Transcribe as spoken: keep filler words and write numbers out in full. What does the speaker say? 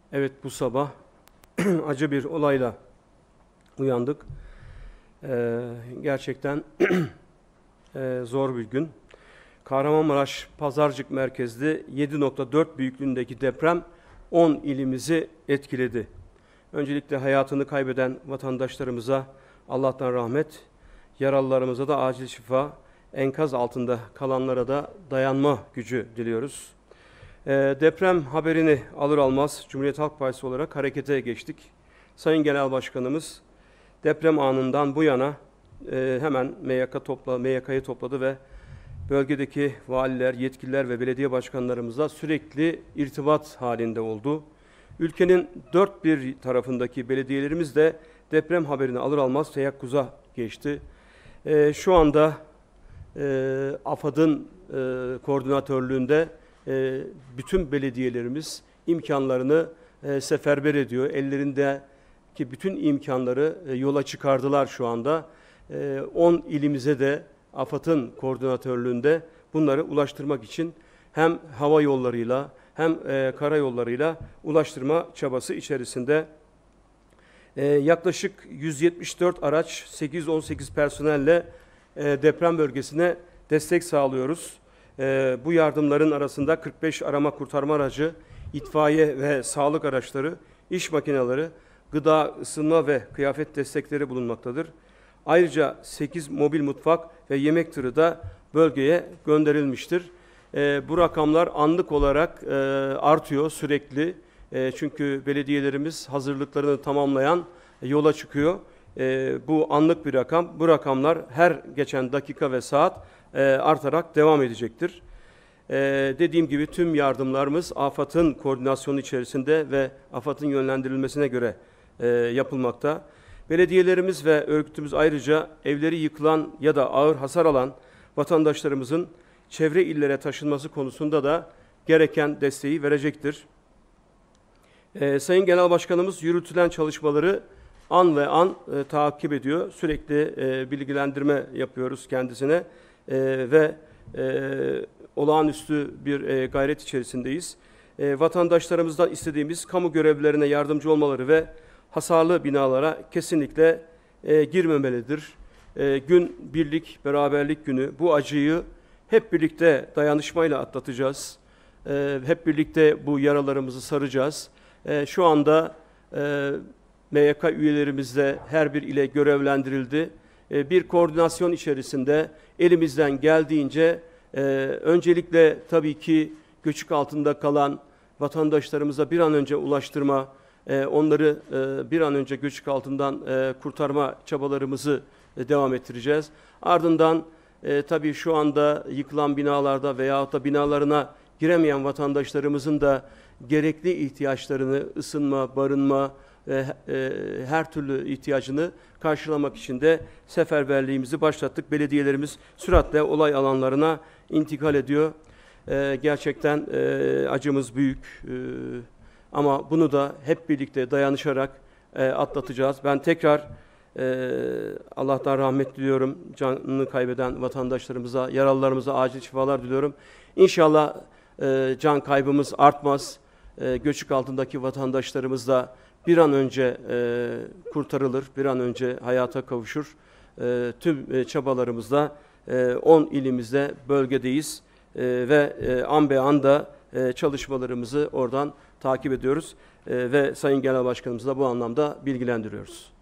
Evet, bu sabah acı bir olayla uyandık. Ee, gerçekten e, zor bir gün. Kahramanmaraş Pazarcık merkezli yedi nokta dört büyüklüğündeki deprem on ilimizi etkiledi. Öncelikle hayatını kaybeden vatandaşlarımıza Allah'tan rahmet, yaralılarımıza da acil şifa, enkaz altında kalanlara da dayanma gücü diliyoruz. E, deprem haberini alır almaz Cumhuriyet Halk Partisi olarak harekete geçtik. Sayın Genel Başkanımız deprem anından bu yana e, hemen M Y K topla, M Y K'yı topladı ve bölgedeki valiler, yetkililer ve belediye başkanlarımızla sürekli irtibat halinde oldu. Ülkenin dört bir tarafındaki belediyelerimiz de deprem haberini alır almaz teyakkuza geçti. E, şu anda e, AFAD'ın e, koordinatörlüğünde e, bütün belediyelerimiz imkanlarını e, seferber ediyor. Ellerindeki bütün imkanları e, yola çıkardılar şu anda. on ilimize de AFAD'ın koordinatörlüğünde bunları ulaştırmak için hem hava yollarıyla hem e, karayollarıyla ulaştırma çabası içerisinde. E, yaklaşık yüz yetmiş dört araç, sekiz yüz on sekiz personelle e, deprem bölgesine destek sağlıyoruz. E, bu yardımların arasında kırk beş arama kurtarma aracı, itfaiye ve sağlık araçları, iş makineleri, gıda, ısınma ve kıyafet destekleri bulunmaktadır. Ayrıca sekiz mobil mutfak ve yemek tırı da bölgeye gönderilmiştir. E, bu rakamlar anlık olarak e, artıyor sürekli. E, çünkü belediyelerimiz hazırlıklarını tamamlayan e, yola çıkıyor. E, bu anlık bir rakam. Bu rakamlar her geçen dakika ve saat e, artarak devam edecektir. E, dediğim gibi tüm yardımlarımız AFAD'ın koordinasyonu içerisinde ve AFAD'ın yönlendirilmesine göre e, yapılmakta. Belediyelerimiz ve örgütümüz ayrıca evleri yıkılan ya da ağır hasar alan vatandaşlarımızın çevre illere taşınması konusunda da gereken desteği verecektir. Ee, Sayın Genel Başkanımız yürütülen çalışmaları an ve an e, takip ediyor. Sürekli e, bilgilendirme yapıyoruz kendisine e, ve e, olağanüstü bir e, gayret içerisindeyiz. E, vatandaşlarımızdan istediğimiz kamu görevlilerine yardımcı olmaları ve hasarlı binalara kesinlikle e, girmemelidir. E, gün birlik, beraberlik günü. Bu acıyı hep birlikte dayanışmayla atlatacağız. E, hep birlikte bu yaralarımızı saracağız. E, şu anda e, M Y K üyelerimiz de her bir ile görevlendirildi. E, bir koordinasyon içerisinde elimizden geldiğince e, öncelikle tabii ki göçük altında kalan vatandaşlarımıza bir an önce ulaştırma, e, onları e, bir an önce göçük altından e, kurtarma çabalarımızı e, devam ettireceğiz. Ardından e, tabii şu anda yıkılan binalarda veyahut da binalarına giremeyen vatandaşlarımızın da gerekli ihtiyaçlarını, ısınma, barınma, e, e, her türlü ihtiyacını karşılamak için de seferberliğimizi başlattık. Belediyelerimiz süratle olay alanlarına intikal ediyor. E, gerçekten e, acımız büyük e, ama bunu da hep birlikte dayanışarak e, atlatacağız. Ben tekrar e, Allah'tan rahmet diliyorum. Canını kaybeden vatandaşlarımıza, yaralılarımıza acil şifalar diliyorum. İnşallah e, can kaybımız artmaz. E, göçük altındaki vatandaşlarımız da bir an önce e, kurtarılır, bir an önce hayata kavuşur. E, tüm e, çabalarımızla e, on ilimizde bölgedeyiz e, ve e, an be an da e, çalışmalarımızı oradan takip ediyoruz e, ve Sayın Genel Başkanımızı da bu anlamda bilgilendiriyoruz.